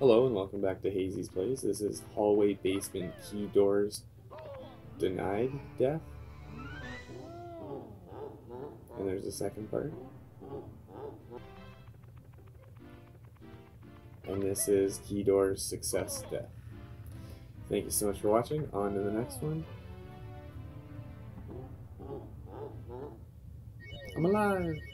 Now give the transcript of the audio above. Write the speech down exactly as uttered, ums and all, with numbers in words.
Hello and welcome back to Hazy's Place. This is Hallway Basement Key Doors Denied Death. And there's a second part. And this is Key Doors Success Death. Thank you so much for watching. On to the next one. I'm alive!